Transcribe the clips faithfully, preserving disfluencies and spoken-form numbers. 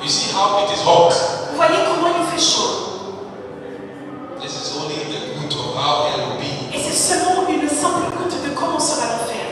You see how it is hot. Vous voyez comment il fait chaud. This is only the root of how hell will be. Et c'est seulement une simple goutte de comment sera l'enfer.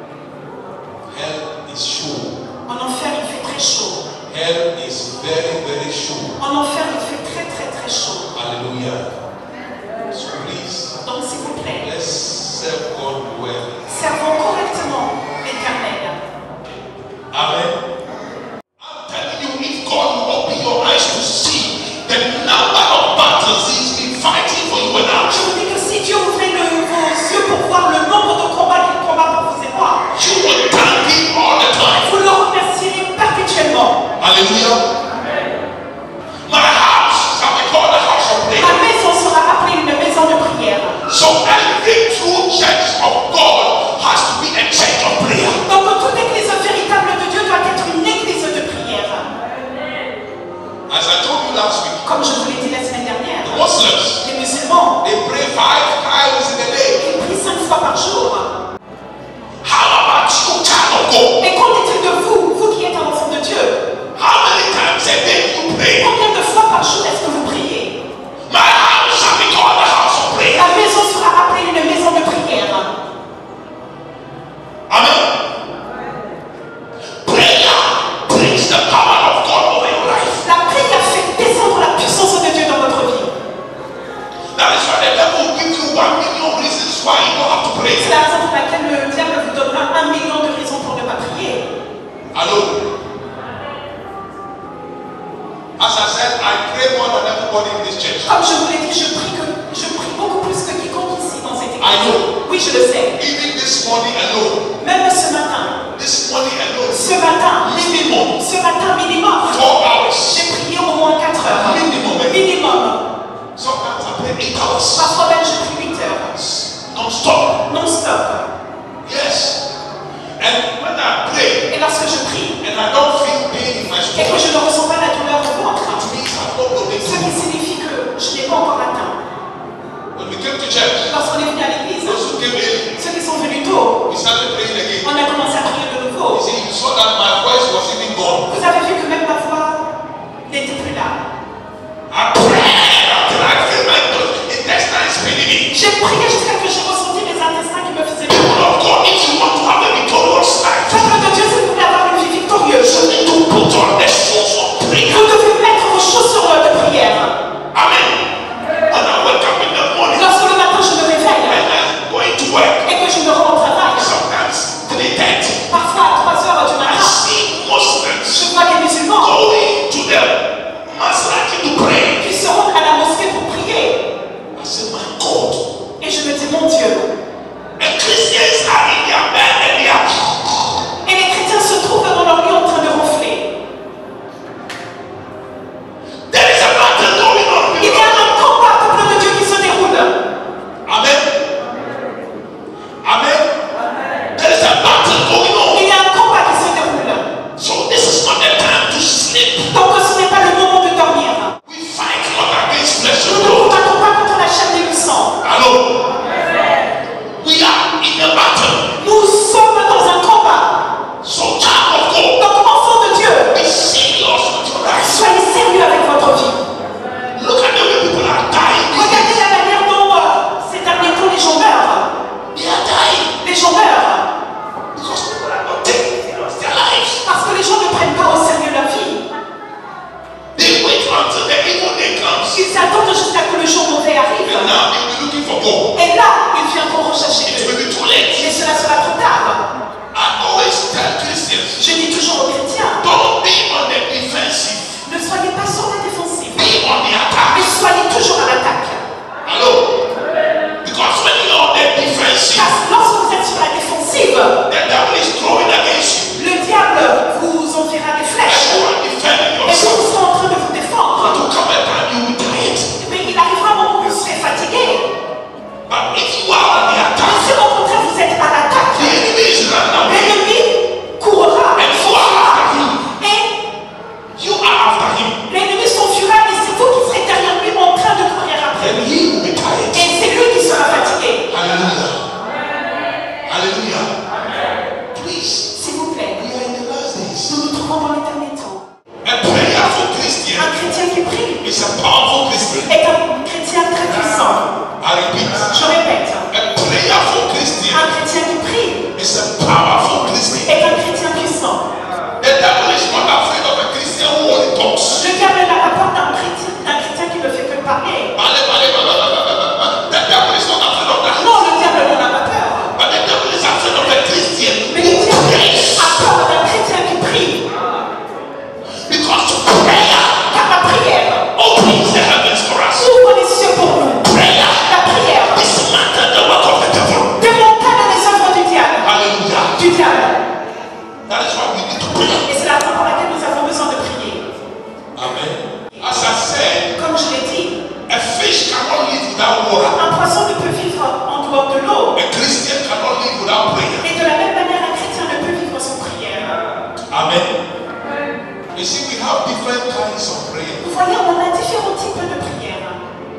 Hell is chaud. En enfer, il fait très chaud. Hell is very, very chaud. En enfer, il fait très, très, très chaud. Hallelujah. So please, Donc, s'il vous plaît, let's serve God well. servons correctement l'Éternel. Amen. I'm telling you, if God will open your eyes to see the number of battles He's been fighting for you and I, Je vous dis que si Dieu ouvrait le- vos yeux pour voir le nombre de combats qu'il combat pour vous et moi, you will thank Him all the time. vous le remercierez perpétuellement. Hallelujah. My house shall be called a house of prayer. Ma maison sera appelée une maison de prière. So every true church of God has to be a church of prayer. Donc toute église véritable de Dieu doit être une église de prière. As I told you last week, Comme je vous l'ai dit la semaine dernière, the Muslims, les musulmans, they pray five times in a day. ils prient cinq fois par jour. How about you, child of God? Et qu'en est-il de vous, vous qui êtes un enfant de Dieu? How many times a day you pray? Combien de fois par jour est-ce que vous priez? My house shall be called a house of prayer. La maison sera appelée une maison de prière. Amen. Prayer brings the power of God over your life. La prière fait descendre la puissance de Dieu dans votre vie. That is why the devil will give you one million reasons why you don't have to pray. C'est la raison pour laquelle le diable vous donnera un million de raisons pour ne pas prier. Hello. As I said, I pray more than everybody in this church. Comme je vous l'ai dit, je prie, que, je prie beaucoup plus que quiconque ici dans cette I église. know. Oui, je le sais. Even this morning alone. Même ce matin, This morning alone. ce matin, Minimum. ce matin minimum, Four hours. j'ai prié au moins quatre heures. Minimum. Minimum. Sometimes I pray eight hours. Parfois même, je prie huit heures. Non-stop. Non-stop. Yes. And when I pray Et lorsque je prie, and I don't feel pain in my et que stomach, je ne ressens pas la douleur au ventre, it means I've not done ce qui it. signifie que je n'ai pas encore atteint. When we came to church, Lorsqu'on est venu à l'église, those who came in, ceux qui sont venus tôt, we started praying again. on a commencé à prier de nouveau. You see, you saw that my voice was even gone. Vous avez vu que même ma voix is a powerful Christian. est un chrétien très puissant. I repeat. Je répète, A prayerful Christian un chrétien qui prie is a powerful Christian. est un chrétien puissant. The devil is not afraid of a Christian who only talks. Le diable n'a pas peur d'un chrétien, d'un chrétien qui ne fait que parler. Bale, bale, bale, bale, bale, bale. The devil is not afraid of that. Non, le diable n'en a pas peur. But the devil is afraid of a Christian Mais le who diable prays. a peur d'un chrétien qui prie. Because prayer Car la prière opens the heavens for us. ouvre les cieux pour nous. Prayer La prière dismantle the work of the devil. démonte les œuvres du diable. Hallelujah. Du diable. That is why we need to pray. Et c'est la raison pour laquelle nous avons besoin de prier. Amen. As I said, Comme je l'ai dit, a fish cannot live without water. un poisson ne peut vivre en dehors de l'eau. A Christian cannot live without prayer. Et de la même manière, un chrétien ne peut vivre sans prière. Amen. You see, we have different kinds of prayer. Vous voyez, on a différents types de prières.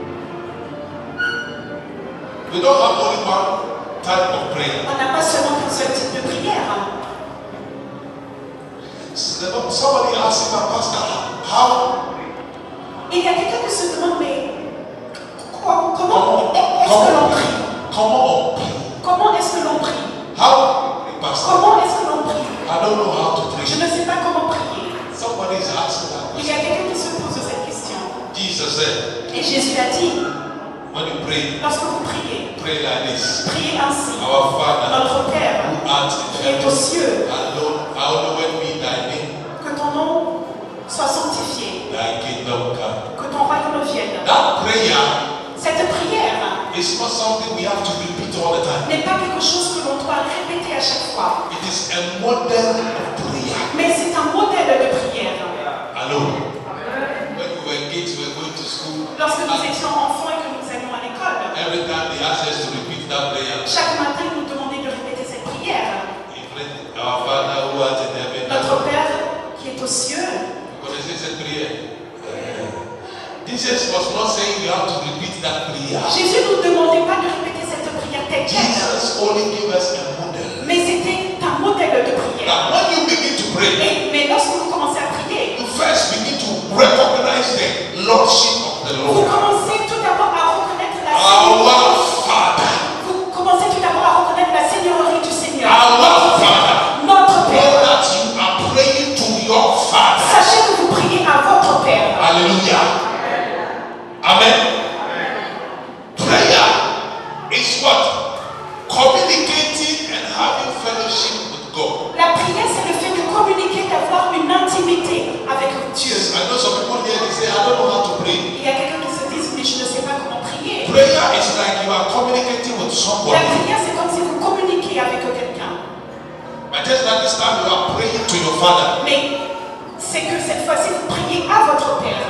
We don't have only one type of prayer. On n'a pas seulement qu'un seul type de prière. Somebody asked my pastor, how? Il y a quelqu'un qui se demande, mais quoi, comment est-ce que l'on prie? Comment on pray? Comment est-ce que l'on prie? How? Pastor, Comment est-ce que l'on prie? I don't know how to Je pray. ne sais pas comment prier. Somebody is asking that Il y question. a quelqu'un qui se pose cette question. Jesus said, Et Jésus a dit, when you pray, lorsque vous priez, pray like this. priez ainsi. Our Father, Notre Père, who art in qui est aux heaven, cieux, hallowed, hallowed be thy name. que ton nom soit sanctifié, Thy kingdom come. que ton royaume vienne. That prayer Cette prière is not something we have to repeat all the time. n'est pas quelque chose que l'on doit répéter à chaque fois, It is a model of prayer. mais c'est un modèle de prière. Hello. When we were kids, we were going to school. Lorsque nous étions enfants et que nous allions à l'école, Every time they asked us to repeat that prayer, chaque matin, ils nous demandaient de répéter cette prière. we prayed, Our Father who art in heaven, Notre hallowed. Père qui est aux cieux. Vous connaissez cette prière? Jesus was not saying you have to repeat that prayer. Jésus ne nous demandait pas de répéter cette prière telle quelle, Jesus only gave us a model. mais c'était un modèle de prière. Now, when you begin to pray, Et- mais lorsque vous commencez à prier, you first begin to recognize the lordship of the vous Lord. commencez tout d'abord à reconnaître la Our seigneurie. Father, Vous commencez tout d'abord à reconnaître la seigneurie du Seigneur. our Father, Notre know Père. that you are praying to your Father. Sachez que vous priez à votre Père. Hallelujah. Amen. Prayer is what? Communicating and having fellowship with God. La prière, c'est le fait de communiquer, d'avoir une intimité avec Dieu. I know some people here they say, I don't know how to pray. Il y a quelqu'un qui se dit, mais je ne sais pas comment prier. Prayer is like you are communicating with La somebody. prière, c'est comme si vous communiquiez avec quelqu'un. But just like this time you are praying to your Father. Mais c'est que cette fois-ci, vous priez à votre Père.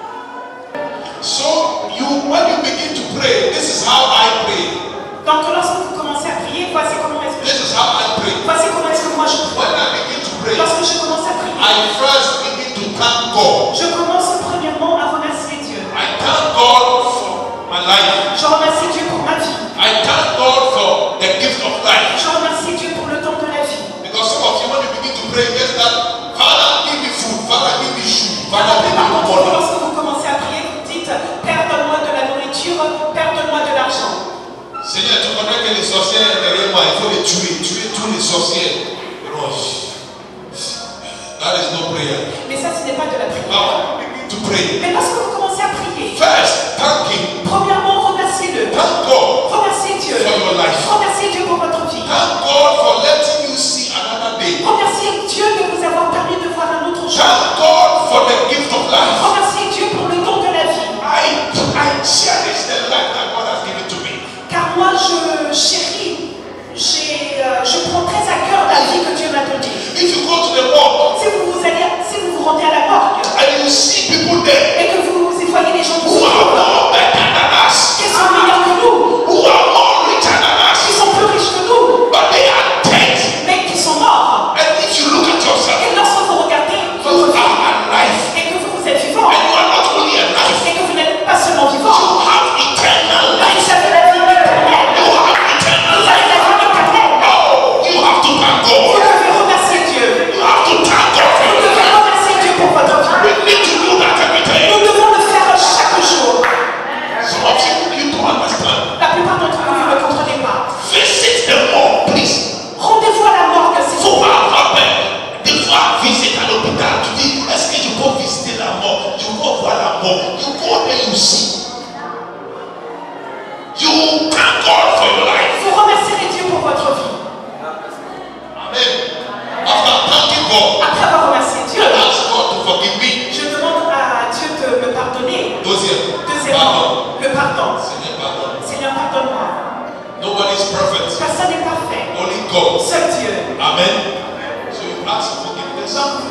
So you, when you begin to pray, this is how I pray. Donc lorsque vous commencez à prier, voici comment est-ce que This je is how I pray. voici comment est-ce que moi je prie. When I begin to pray, Lorsque je commence à prier, I first begin to thank God. je commence premièrement à remercier Dieu. I thank God for my life. Je remercie Dieu pour ma vie. I thank God for the gift of life. Je remercie Dieu pour le don de la vie. Because some of you, when you begin to pray, just that, Father, give me food, Father, give me shoe, Car la Father, give plupart me d'entre vous, money. lorsque vous commencez à prier, vous dites Père, donne-moi de la nourriture, Père, donne-moi de l'argent. Seigneur, tu connais que les sorcières derrière moi, il faut les tuer, tuer tous les sorciers. Non, that is no prayer. Mais ça, ce n'est pas de la prière. Now, begin to pray. Mais lorsque vous commencez à prier, First, thank Him. premièrement, remerciez-le. Thank God Remerciez Dieu. for your life. Remerciez Dieu pour votre vie. Thank God for letting you see another day. Remerciez Dieu de vous avoir permis de voir un autre jour. Thank God for the gift of life. Remerciez Dieu pour le don de la vie. I, I cherish the life that God has given to me. Car moi, je chéris, j'ai, euh, je prends très à cœur la vie que Dieu m'a donnée. If you go to the morgue Si vous vous allez, si vous vous rendez à la morgue and you see people there et que vous y voyez les gens qui who sont are more better than us, qui sont meilleurs que nous, who are more richer than qui us, sont plus riches que nous, but they are dead. mais qui sont morts. And if you look at yourself, Et lorsque vous regardez you votre vie are alive. et que vous, vous êtes vivant And you are not only alive, et que vous n'êtes pas seulement you vivant, have eternal mais life. vous avez la vie éternelle. You have eternal Vous avez life. la vie éternelle. Oh, you have to thank Vous God. devez remercier Dieu. You have to thank God for Vous your devez life. remercier Dieu pour votre vie. We need to do that every day. Nous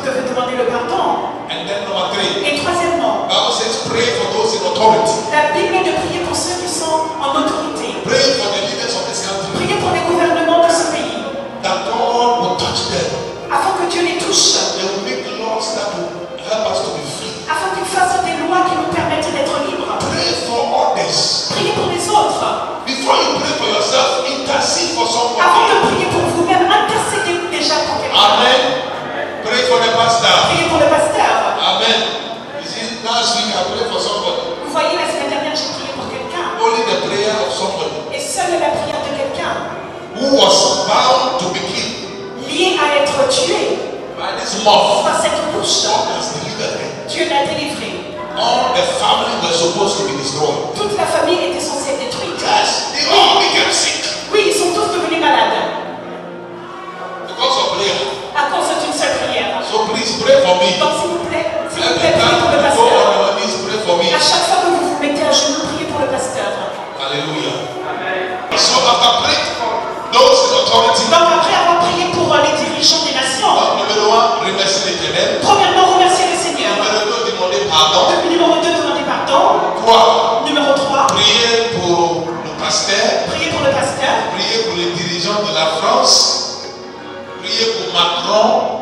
devez demander le pardon. And then number three, Et troisièmement, Bible says pray for those in authority. la Bible de prier pour ceux qui sont en autorité. Pray for the leaders of this country. Priez pour les gouvernements de ce pays, That God will touch them. afin que Dieu les touche, They will make laws that will help us to be free. afin qu'ils fassent des lois qui nous permettent d'être libres. Pray for others. Priez pour les autres. Before you pray for yourself, intercede for Avant someone. de prier pour vous-même, intercédez déjà pour quelqu'un. Amen. Pray for the pastor. Priez pour le pasteur. Amen. You see, last week I prayed for somebody. Vous voyez, la semaine dernière, j'ai prié pour quelqu'un. Only the prayer of somebody Et seule la prière de quelqu'un, who was bound to be killed lié à être tué by this mob. par cette bouche, God has delivered him. Dieu l'a délivré. All the family were supposed to be destroyed. Toute la famille était censée être détruite. Yes, they all became sick Oui, ils sont tous devenus malades because of prayer. à cause d'une seule prière. So please pray for me. Donc, s'il vous plaît, s'il vous Every plaît, priez time pour le you go pasteur. on your knees, pray for me. À chaque fois que vous vous mettez à genoux, priez pour le pasteur. Hallelujah. So after praying for those in authority, Donc, après avoir prié pour euh, les dirigeants des nations, numéro un, remercier l'Éternel. premièrement, remercier le Seigneur. Numéro deux, demander pardon. Numéro deux, demander pardon. Trois, Numéro trois, prier pour le pasteur. prier pour le pasteur. Priez pour les dirigeants de la France. Priez pour Macron.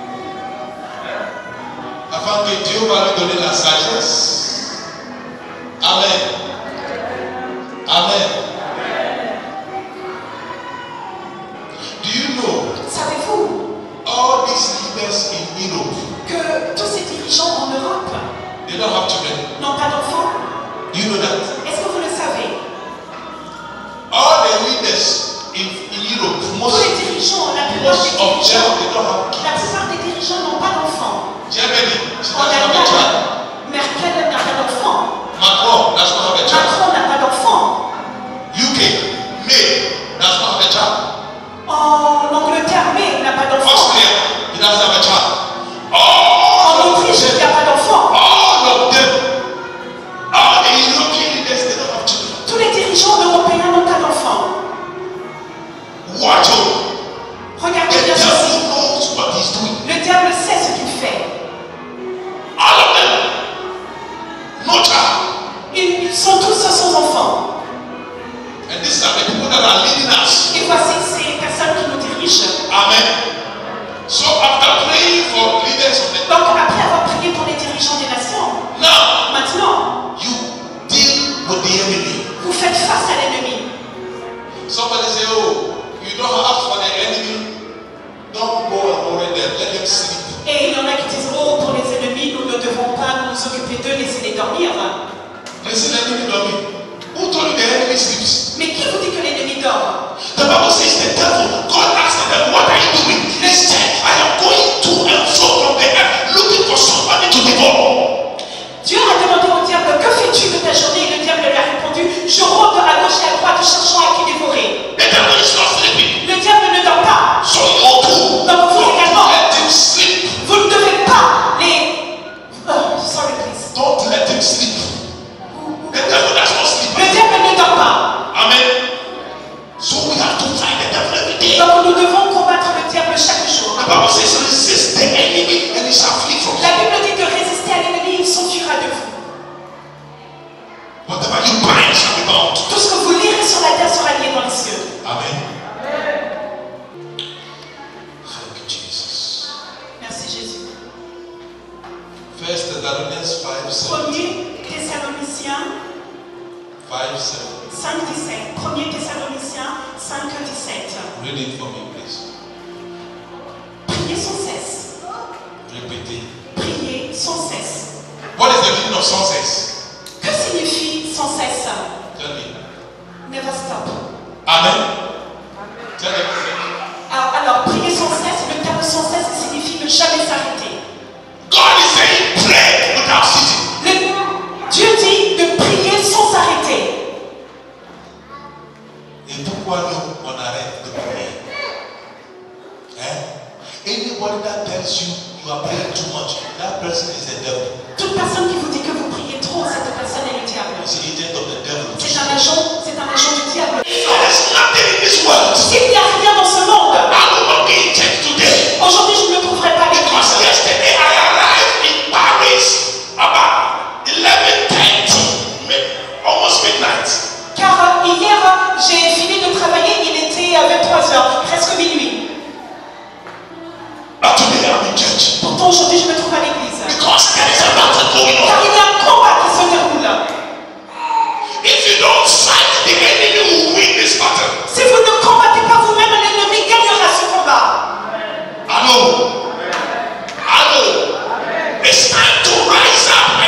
Afin que Dieu va lui donner la sagesse. Amen. Amen. Do you know Savez-vous all these leaders in Europe, que tous ces dirigeants en Europe they don't have children? n'ont pas d'enfants? Do you know that? Est-ce que vous le savez? All the leaders in, in Europe, Tous most, les dirigeants, la plupart most des of them, dirigeants, they don't have la kids. plupart des dirigeants n'ont pas d'enfants. Germany, she En doesn't have a child. Allemagne, Merkel n'a pas d'enfants. Macron does not have a child. Macron n'a pas d'enfants. U K, May does not have a child. En Angleterre, May n'a pas d'enfants. Austria, he doesn't have a child. En All of Autriche, il n'y them, a pas d'enfants. all of them, all the European leaders, they don't have children. Tous les dirigeants européens n'ont pas d'enfants. Watch out. Regardez The bien ceci. devil knows what he's doing. Le diable sait ce qu'il fait. All of them, no child. Ils, ils sont tous sans enfants. And these are the people that are leading us. Et voici ces personnes qui nous dirigent. Amen. So after praying for leaders of the Donc, après avoir prié pour les dirigeants des nations, now maintenant, you deal with the enemy. vous faites face à l'ennemi. Somebody say, oh, you don't ask for the enemy. Don't go and worry them. Let them sleep. Et il y en a qui disent, oh, pour les ennemis, nous ne devons pas nous occuper d'eux, laissez-les dormir. Listen, enemy dorming. Who told you the enemy sleeps? Mais qui vous dit que l'ennemi dort? The Bible says the devil, God asked the devil, what are you doing? He said, I am going to and fro from the earth looking for somebody to devour. Dieu a demandé au diable, que fais-tu de ta journée? Et le diable lui a répondu, je rôde à gauche et à droite cherchant à qui dévorer. The devil is not sleeping. Le diable ne dort pas. So you too. Donc vous Don't également, let him sleep. vous ne devez pas les... Oh, sorry please. Don't let him sleep. The devil does not sleep. Le diable ne dort pas. Amen. So we have to fight the devil every day. Donc nous devons combattre le diable chaque jour. The Bible says, resist the enemy and he shall flee from you. La Bible dit de résister à l'ennemi, il s'enfuira de vous. Whatever you bind shall be bound. Tout ce que vous lirez sur la terre sera lié dans les cieux. Amen. Thank you, Jesus. Merci Jésus. First Thessalonians five seven. Premier Thessaloniciens five seven. cinq dix-sept. Premier Thessaloniciens cinq dix-sept. Read it for me, please. Priez sans cesse. Répétez. Priez sans cesse. What is the meaning of sans cesse? Que signifie sans cesse? Tell me. Never stop. Amen. Tell me. Alors, alors, prier sans cesse, le terme sans cesse signifie ne jamais s'arrêter. God is saying pray without ceasing. Le- Dieu dit de prier sans s'arrêter. Et pourquoi nous on arrête de prier? Hein? Anybody that tells you you are praying too much, that person is the devil. Toute personne qui vous dit que vous priez trop, cette personne est le diable. He's the agent of the devil. C'est un agent, c'est un agent du diable. There's nothing in this world. Il n'y a rien dans ce monde. I will not be in church today Aujourd'hui, je ne me trouverai pas à because l'église. yesterday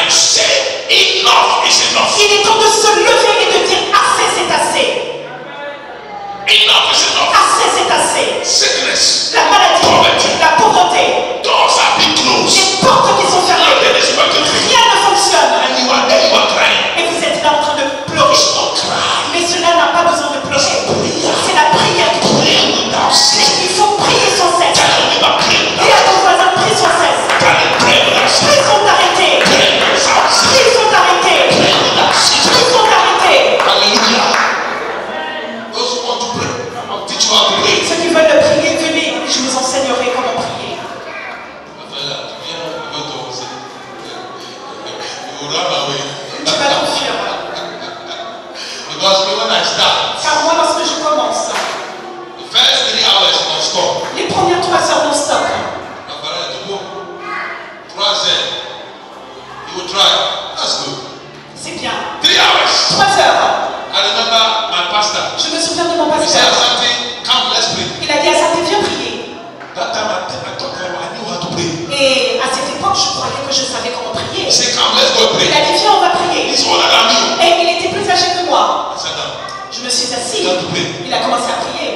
and say, enough is enough. Il est temps de se lever et de dire assez, c'est assez. Enough is enough. Assez, c'est assez. Sickness, La maladie, poverty, la pauvreté, doors have been closed. les portes qui sont fermées, Nothing is working for you. rien ne fonctionne. And you are there, you are crying. Et vous êtes là en train de pleurer. It's not crying. Mais cela n'a pas besoin de pleurer. C'est la prière qui Pray without ceasing. Il faut prier sans cesse. Tell your neighbor, pray without Dis à ton voisin, prie sans cesse. Tell him, pray without Prie ceasing. sans t'arrêter. Pray without ceasing. Prie sans t'arrêter. Pray without ceasing. Prie sans t'arrêter. Hallelujah. Those who want to pray, I'll teach you how to pray. Ceux qui veulent le prier, venez. Je vous enseignerai comment prier. Voilà, tu viens, tu veux commencer. You will run away. Tu vas t'enfuir. Because when I start, Car moi, lorsque je commence, the first three hours non-stop. les premières trois heures non-stop, Voilà, tu peux. Trois heures. You will try. That's good. c'est bien. Three hours. Trois heures. I remember my pastor. Je me souviens de mon He said pasteur. something, come, let's pray. Il a dit à Saint, viens prier. That time I, I thought I knew how to pray. Et à cette époque, je croyais que je savais comment prier. He said, come, let's go Il pray. a dit, viens, on va prier. He's older than me. Et il était plus âgé que moi. I sat down. Je me suis assis. Viens to pray. Il a commencé à prier.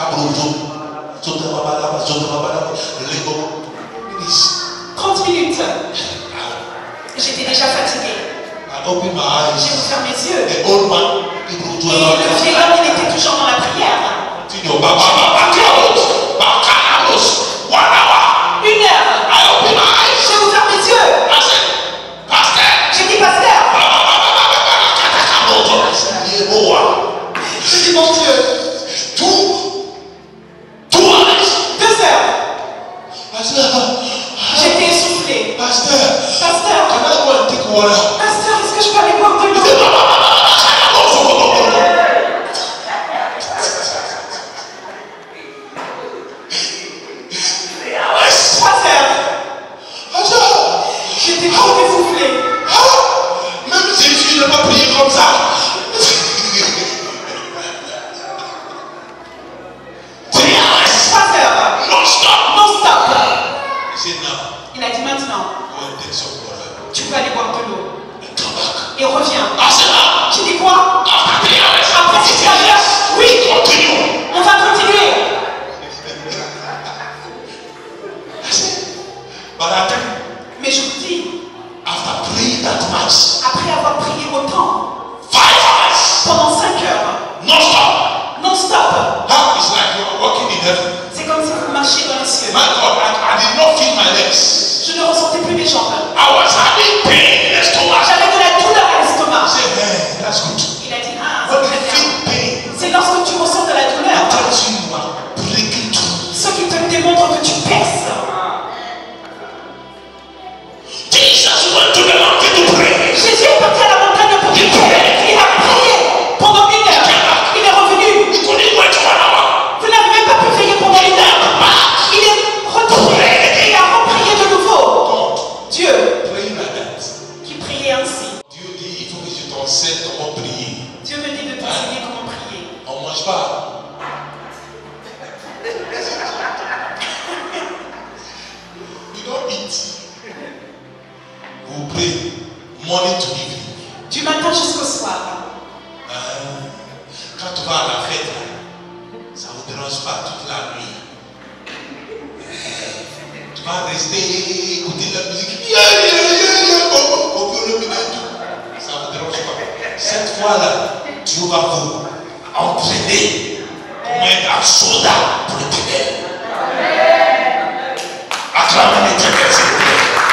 trente minutes. J'étais déjà fatiguée. I opened my J'ai eyes. ouvert mes yeux. The old man, people Et do a le lot. vieil homme, il était toujours dans la prière. Continue. Ba- ba- ba- ba- close. Ba- close. One hour. Une heure. I opened my eyes. J'ai ouvert mes yeux. I said, Pastor. J'ai dit, pasteur. Ba- ba- ba- ba- ba- ba- ba- I said, Yehoah. J'ai dit, mon Dieu. Two. Two hours. Deux heures. I said, J'étais essoufflée. Pastor, Pasteur. can I go and take water? Pasteur, est-ce que je peux aller boire de l'eau? Trois heures. J'étais trop essoufflée. Même si je n'ai pas prié comme ça. Three hours. Trois heures. Non-stop. Non-stop. He said, now, Il a dit maintenant, go and take some water. tu peux aller boire de l'eau. And come back. Et reviens. I said, now, J'ai dit quoi? after three hours, Après ces trois heures, oui, continue. on va continuer. I said, but I tell you, Mais je vous dis, after praying that much, après avoir prié autant, five hours, pendant cinq heures, non-stop. non-stop, Huh? It's like you are walking in heaven. c'est comme si vous marchiez dans les cieux. My God, I, I did not feel my legs. Je ne ressentais plus mes jambes. I was having pain in the stomach. J'avais de la douleur à I l'estomac. said, hey, that's good. Il a dit, ah, When c'est you très bien. feel pain, C'est lorsque tu ressens de la douleur, it tells you you are breaking through. ce qui te démontre que tu perces. Jesus went to the mountain to pray. Jésus est parti à la montagne pour prier. Il a prié pendant une heure. Il est revenu. He couldn't wait for an hour. Vous n'avez même pas pu prier pendant une heure. Il est retourné et il a reprié de nouveau. God, Dieu praying like that. qui priait ainsi. Dieu dit, il faut que je t'enseigne comment prier. Dieu me dit de t'enseigner comment prier. On ne mange pas. You don't eat. Vous priez morning to evening. Du matin jusqu'au soir. Euh, quand tu vas à la fête, là, ça ne vous dérange pas toute la nuit. Tu vas rester, écouter la musique. Yeah, yeah, yeah, yeah. Oh, oh, oh, le minute. Ça ne vous dérange pas. Cette fois-là, Dieu va vous entraîner comme un soldat pour l'éternel. Acclamez l'éternel, s'il vous plaît.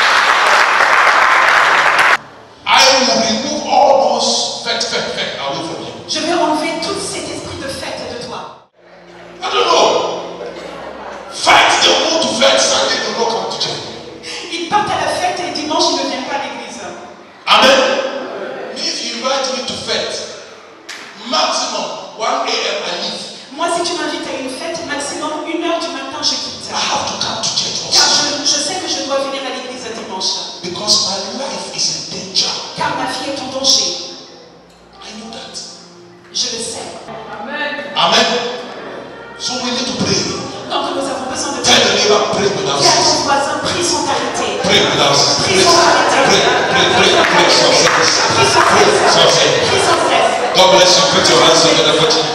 I will remove all those fat, fat, fat away from you. Je vais enlever tout cet esprit de fête de toi. I don't know. Fight the mood to fight Sunday, they will not come to church. Ils partent à la fête et dimanche ils ne viennent pas à l'église. Amen. If you invite me to fete, maximum one a m I leave. Moi, si tu m'invites à une fête, maximum une heure du matin, je quitte. I have to come to church Car also. je, je sais que je dois venir à l'église dimanche. Because my life is in danger. Car ma vie est en danger. I know that. Je le sais. Amen. So we need to pray. Donc nous avons besoin de Tell the prier. neighbor, pray without Dis à ton ceasing. voisin, prie sans t'arrêter. Pray without ceasing. Prie sans t'arrêter. Pray, pray, pray, pray. sans cesse. Prie sans cesse. Sans cesse. Prie sans cesse. God bless you. Put your hands on the